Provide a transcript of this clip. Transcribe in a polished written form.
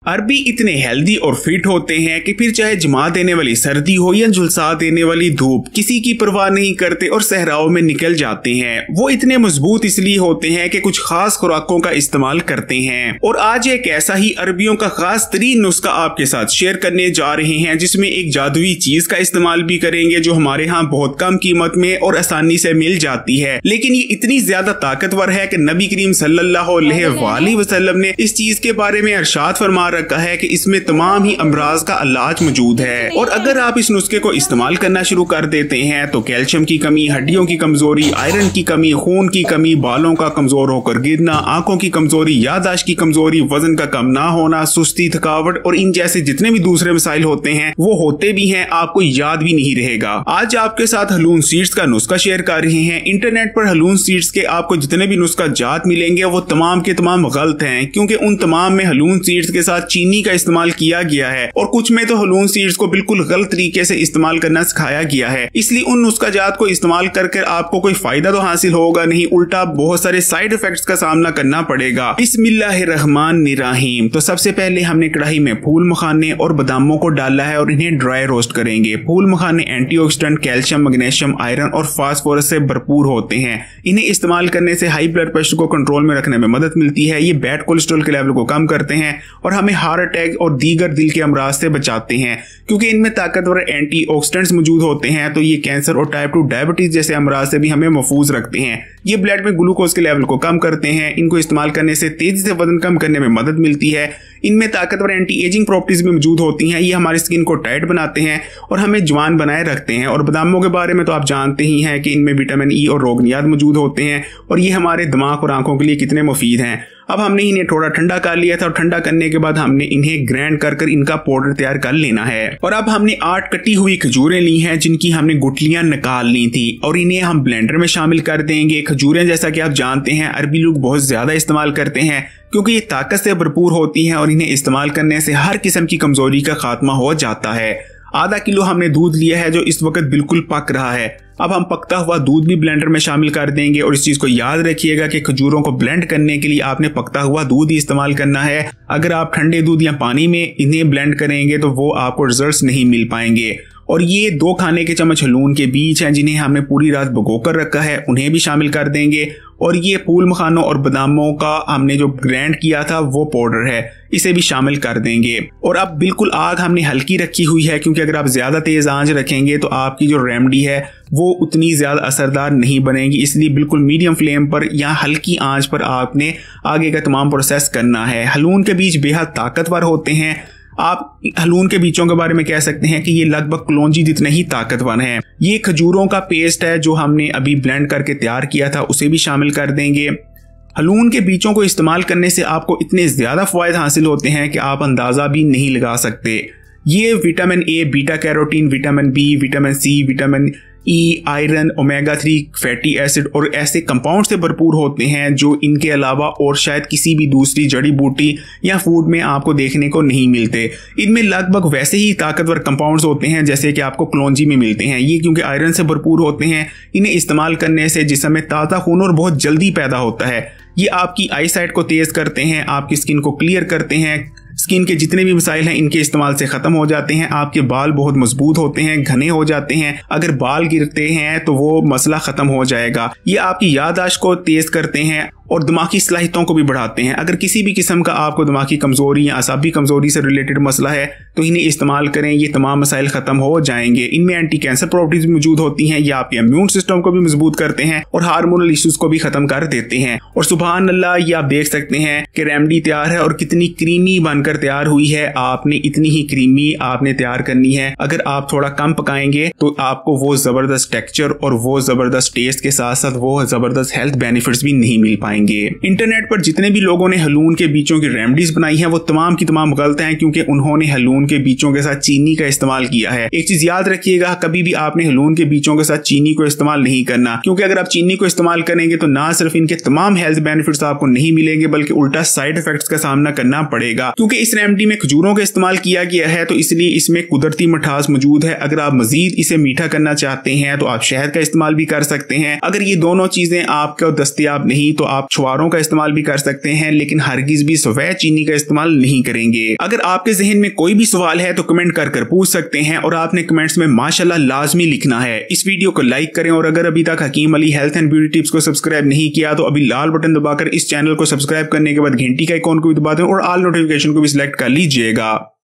अरबी इतने हेल्दी और फिट होते हैं कि फिर चाहे जमा देने वाली सर्दी हो या झुलसा देने वाली धूप, किसी की परवाह नहीं करते और सहराओं में निकल जाते हैं। वो इतने मजबूत इसलिए होते हैं कि कुछ खास खुराकों का इस्तेमाल करते हैं। और आज एक ऐसा ही अरबियों का खास तरीन नुस्खा आपके साथ शेयर करने जा रहे हैं, जिसमें एक जादुई चीज का इस्तेमाल भी करेंगे जो हमारे यहाँ बहुत कम कीमत में और आसानी से मिल जाती है, लेकिन ये इतनी ज्यादा ताकतवर है कि नबी करीम सल्लल्लाहु अलैहि वसल्लम ने इस चीज के बारे में इरशाद फरमा रखा है कि इसमें तमाम ही अमराज का इलाज मौजूद है। और अगर आप इस नुस्खे को इस्तेमाल करना शुरू कर देते हैं तो कैल्शियम की कमी, हड्डियों की कमजोरी, आयरन की कमी, खून की कमी, बालों का कमजोर होकर गिरना, आंखों की कमजोरी, याददाश्त की कमजोरी, वजन का कम ना होना, सुस्ती, थकावट और इन जैसे जितने भी दूसरे मसाइल होते हैं वो होते भी हैं, आपको याद भी नहीं रहेगा। आज आपके साथ हलून सीड्स का नुस्खा शेयर कर रहे हैं। इंटरनेट पर हलून सीड्स के आपको जितने भी नुस्खा जात मिलेंगे वो तमाम के तमाम गलत हैं, क्योंकि उन तमाम में हलून सीड्स के साथ चीनी का इस्तेमाल किया गया है और कुछ में तो हलून सीड्स को बिल्कुल गलत तरीके से इस्तेमाल करना सिखाया गया है। इसलिए उन नुस्खा जात को इस्तेमाल करके आपको कोई फायदा तो हासिल होगा नहीं, उल्टा बहुत सारे साइड इफेक्ट्स का सामना करना पड़ेगा। बिस्मिल्लाहिर्रहमानिर्रहीम। तो सबसे पहले हमने कढ़ाई में फूल मखाने और बादामों को डाला है और इन्हें ड्राई रोस्ट करेंगे। फूल मखाने एंटीऑक्सीडेंट, कैल्शियम, मैग्नीशियम, आयरन और फास्फोरस से भरपूर होते हैं। इन्हें इस्तेमाल करने से हाई ब्लड प्रेशर को कंट्रोल में रखने में मदद मिलती है। ये बैड कोलेस्ट्रॉल के लेवल को कम करते हैं और हमें हार्ट अटैक और दीगर दिल के अमराज से बचाते हैं, क्योंकि इनमें ताकतवर एंटीऑक्सीडेंट्स मौजूद होते हैं। तो ये कैंसर और टाइप 2 डायबिटीज जैसे अमराज से भी हमें महफूज रखते हैं। ये ब्लड में ग्लूकोज के लेवल को कम करते हैं। इनको इस्तेमाल करने से तेजी से वजन कम करने में मदद मिलती है। इनमें ताकतवर एंटी एजिंग प्रॉपर्टीज भी मौजूद होती हैं। ये हमारी स्किन को टाइट बनाते हैं और हमें जवान बनाए रखते हैं। और बादामों के बारे में तो आप जानते ही हैं कि इनमें विटामिन ई और रोगनियात मौजूद होते हैं और ये हमारे दिमाग और आंखों के लिए कितने मुफीद हैं। अब हमने इन्हें थोड़ा ठंडा कर लिया था और ठंडा करने के बाद हमने इन्हें ग्राइंड कर इनका पाउडर तैयार कर लेना है। और अब हमने 8 कटी हुई खजूरें ली हैं जिनकी हमने गुठलियां निकाल ली थी और इन्हें हम ब्लेंडर में शामिल कर देंगे। खजूरें जैसा कि आप जानते हैं अरबी लोग बहुत ज्यादा इस्तेमाल करते हैं, क्योंकि ये ताकत से भरपूर होती हैं और इन्हें इस्तेमाल करने से हर किस्म की कमजोरी का खात्मा हो जाता है। आधा किलो हमने दूध लिया है जो इस वक्त बिल्कुल पक रहा है। अब हम पकता हुआ दूध भी ब्लेंडर में शामिल कर देंगे और इस चीज को याद रखिएगा कि खजूरों को ब्लेंड करने के लिए आपने पकता हुआ दूध ही इस्तेमाल करना है। अगर आप ठंडे दूध या पानी में इन्हें ब्लेंड करेंगे तो वो आपको रिजल्ट्स नहीं मिल पाएंगे। और ये 2 खाने के चम्मच हलून के बीज हैं जिन्हें हमने पूरी रात भिगो कर रखा है, उन्हें भी शामिल कर देंगे। और ये फूल मखानों और बादामों का हमने जो ग्राइंड किया था वो पाउडर है, इसे भी शामिल कर देंगे। और अब बिल्कुल आग हमने हल्की रखी हुई है, क्योंकि अगर आप ज्यादा तेज आंच रखेंगे तो आपकी जो रेमेडी है वो उतनी ज्यादा असरदार नहीं बनेगी। इसलिए बिल्कुल मीडियम फ्लेम पर या हल्की आंच पर आपने आगे का तमाम प्रोसेस करना है। हलून के बीज बेहद ताकतवर होते हैं। आप हलून के बीजों के बारे में कह सकते हैं कि ये लगभग कलौंजी जितने ही ताकतवर हैं। ये खजूरों का पेस्ट है जो हमने अभी ब्लेंड करके तैयार किया था, उसे भी शामिल कर देंगे। हलून के बीजों को इस्तेमाल करने से आपको इतने ज्यादा फायदे हासिल होते हैं कि आप अंदाजा भी नहीं लगा सकते। ये vitamin A, beta carotene, vitamin B, vitamin C, vitamin E, iron, omega 3 fatty acid और ऐसे कंपाउंड से भरपूर होते हैं जो इनके अलावा और शायद किसी भी दूसरी जड़ी बूटी या फूड में आपको देखने को नहीं मिलते। इनमें लगभग वैसे ही ताकतवर कंपाउंड्स होते हैं जैसे कि आपको कलौंजी में मिलते हैं। ये क्योंकि आयरन से भरपूर होते हैं, इन्हें इस्तेमाल करने से जिस्म में ताज़ा खून और बहुत जल्दी पैदा होता है। ये आपकी आई साइट को तेज करते हैं, आपकी स्किन को क्लियर करते हैं। स्किन के जितने भी मसाइल हैं इनके इस्तेमाल से खत्म हो जाते हैं। आपके बाल बहुत मजबूत होते हैं, घने हो जाते हैं। अगर बाल गिरते हैं तो वो मसला खत्म हो जाएगा। ये आपकी याददाश्त को तेज करते हैं और दिमागी सलाहियतों को भी बढ़ाते हैं। अगर किसी भी किस्म का आपको दिमागी कमजोरी या असाबी कमजोरी से रिलेटेड मसला है तो इन्हें इस्तेमाल करें, ये तमाम मसाइल खत्म हो जाएंगे। इनमें एंटी कैंसर प्रॉपर्टीज मौजूद होती हैं। ये आपके इम्यून सिस्टम को भी मजबूत करते हैं और हार्मोनल इश्यूज को भी खत्म कर देते हैं। और सुभान अल्लाह, ये आप देख सकते हैं कि रेमेडी तैयार है और कितनी क्रीमी बनकर तैयार हुई है। आपने इतनी ही क्रीमी आपने तैयार करनी है। अगर आप थोड़ा कम पकाएंगे तो आपको वो जबरदस्त टेक्सचर और वो जबरदस्त टेस्ट के साथ साथ वो जबरदस्त हेल्थ बेनिफिट्स भी नहीं मिल पाएंगे। इंटरनेट पर जितने भी लोगों ने हलून के बीजों की रेमेडीज बनाई हैं वो तमाम की तमाम गलत हैं, क्योंकि उन्होंने हलून के बीजों के साथ चीनी का इस्तेमाल किया है। एक चीज याद रखिएगा, कभी भी आपने हलून के बीजों के साथ चीनी को इस्तेमाल नहीं करना, क्योंकि अगर आप चीनी को इस्तेमाल करेंगे तो ना सिर्फ इनके तमाम हेल्थ बेनिफिट्स आपको नहीं मिलेंगे बल्कि उल्टा साइड इफेक्ट्स का सामना करना पड़ेगा। क्योंकि इस रेमेडी में खजूरों का इस्तेमाल किया गया है तो इसलिए इसमें कुदरती मिठास मौजूद है। अगर आप मजीद इसे मीठा करना चाहते हैं तो आप शहद का इस्तेमाल भी कर सकते हैं। अगर ये दोनों चीजें आपको दस्तयाब नहीं तो आप आप छुआरों का इस्तेमाल भी कर सकते हैं, लेकिन हरगिज भी सफेद चीनी का इस्तेमाल नहीं करेंगे। अगर आपके जहन में कोई भी सवाल है तो कमेंट कर पूछ सकते हैं, और आपने कमेंट्स में माशाल्लाह लाजमी लिखना है। इस वीडियो को लाइक करें, और अगर अभी तक Hakim Ali health and beauty tips को सब्सक्राइब नहीं किया तो अभी लाल बटन दबाकर इस चैनल को सब्सक्राइब करने के बाद घंटी का आइकॉन को भी दबा दें और ऑल नोटिफिकेशन को भी सिलेक्ट कर लीजिएगा।